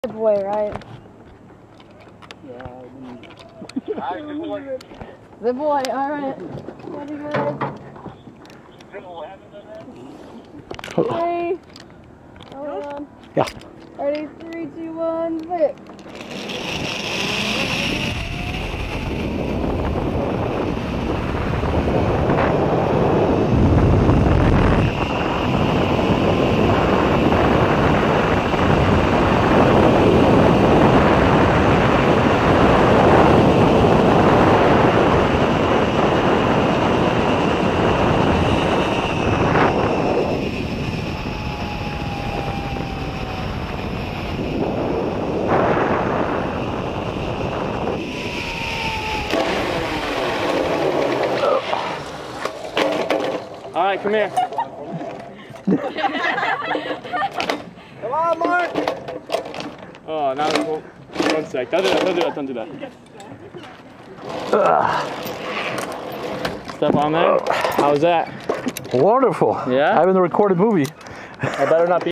Zip boy, right? Yeah. Zip boy, alright. Ready, guys? Ready? Hold on. Yeah. Ready, 3, 2, 1, zip. All right, come here. Come on, Mark. Oh, now it's 1 sec. Don't do that. Step on there. How was that? Wonderful. Yeah? I have in the recorded movie. I better not be.